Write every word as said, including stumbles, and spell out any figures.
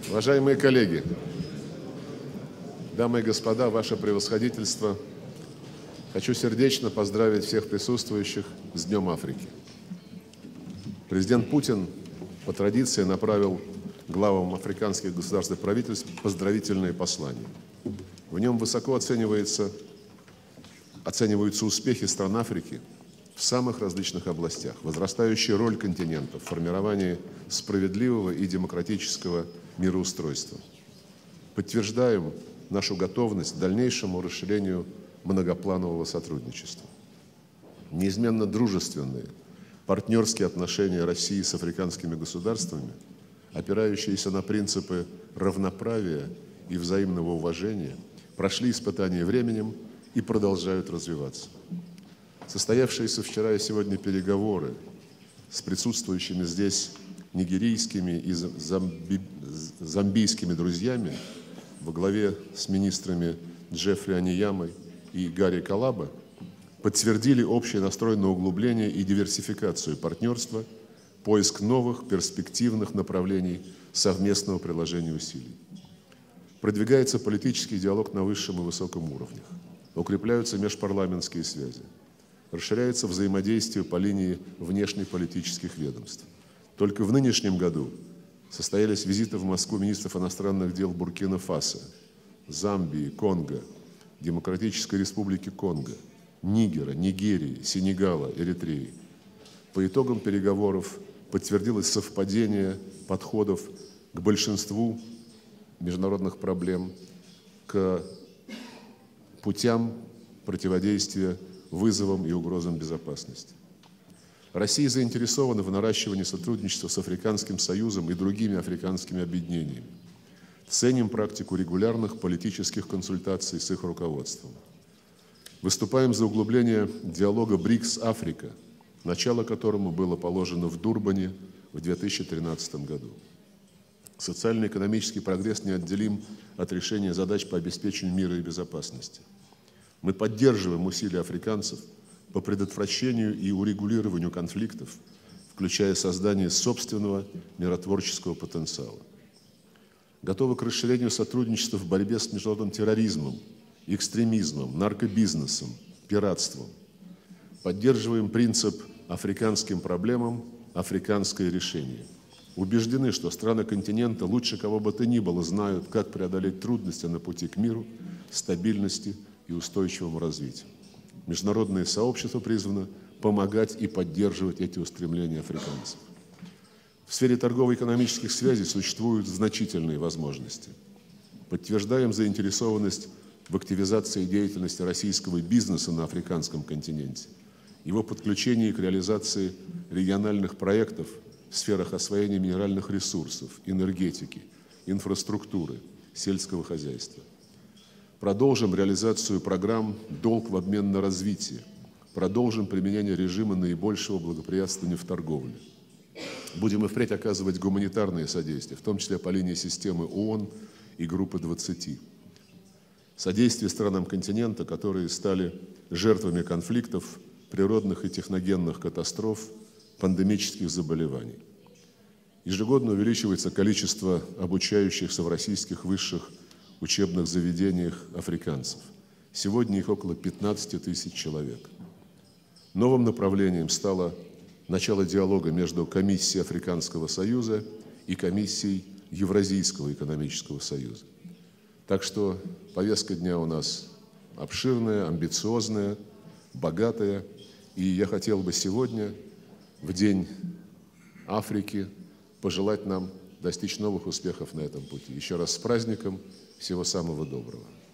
Уважаемые коллеги, дамы и господа, ваше превосходительство, хочу сердечно поздравить всех присутствующих с Днем Африки. Президент Путин по традиции направил главам африканских государств и правительств поздравительные послания. В нем высоко оценивается, оцениваются успехи стран Африки в самых различных областях, возрастающая роль континента в формировании справедливого и демократического мироустройства. Подтверждаем нашу готовность к дальнейшему расширению многопланового сотрудничества. Неизменно дружественные, партнерские отношения России с африканскими государствами, опирающиеся на принципы равноправия и взаимного уважения, прошли испытания временем и продолжают развиваться. Состоявшиеся вчера и сегодня переговоры с присутствующими здесь нигерийскими и замби... замбийскими друзьями во главе с министрами Джеффри Аниямой и Гарри Калаба подтвердили общий настрой на углубление и диверсификацию партнерства, поиск новых перспективных направлений совместного приложения усилий. Продвигается политический диалог на высшем и высоком уровнях, укрепляются межпарламентские связи, расширяется взаимодействие по линии внешнеполитических ведомств. Только в нынешнем году состоялись визиты в Москву министров иностранных дел Буркина-Фасо, Замбии, Конго, Демократической Республики Конго, Нигера, Нигерии, Сенегала, Эритреи. По итогам переговоров подтвердилось совпадение подходов к большинству международных проблем, к путям противодействия вызовам и угрозам безопасности. Россия заинтересована в наращивании сотрудничества с Африканским Союзом и другими африканскими объединениями. Ценим практику регулярных политических консультаций с их руководством. Выступаем за углубление диалога БРИКС-Африка, начало которому было положено в Дурбане в две тысячи тринадцатом году. Социально-экономический прогресс неотделим от решения задач по обеспечению мира и безопасности. Мы поддерживаем усилия африканцев по предотвращению и урегулированию конфликтов, включая создание собственного миротворческого потенциала. Готовы к расширению сотрудничества в борьбе с международным терроризмом, экстремизмом, наркобизнесом, пиратством. Поддерживаем принцип «африканским проблемам африканское решение». Убеждены, что страны континента лучше кого бы то ни было знают, как преодолеть трудности на пути к миру, стабильности и устойчивому развитию. Международное сообщество призвано помогать и поддерживать эти устремления африканцев. В сфере торгово-экономических связей существуют значительные возможности. Подтверждаем заинтересованность в активизации деятельности российского бизнеса на африканском континенте, его подключении к реализации региональных проектов в сферах освоения минеральных ресурсов, энергетики, инфраструктуры, сельского хозяйства. Продолжим реализацию программ «Долг в обмен на развитие». Продолжим применение режима наибольшего благоприятствования в торговле. Будем и впредь оказывать гуманитарное содействие, в том числе по линии системы ООН и группы двадцати. Содействие странам континента, которые стали жертвами конфликтов, природных и техногенных катастроф, пандемических заболеваний. Ежегодно увеличивается количество обучающихся в российских высших учебных заведениях африканцев. Сегодня их около пятнадцати тысяч человек. Новым направлением стало начало диалога между Комиссией Африканского Союза и Комиссией Евразийского экономического союза. Так что повестка дня у нас обширная, амбициозная, богатая. И я хотел бы сегодня, в День Африки, пожелать нам достичь новых успехов на этом пути. Еще раз с праздником, всего самого доброго.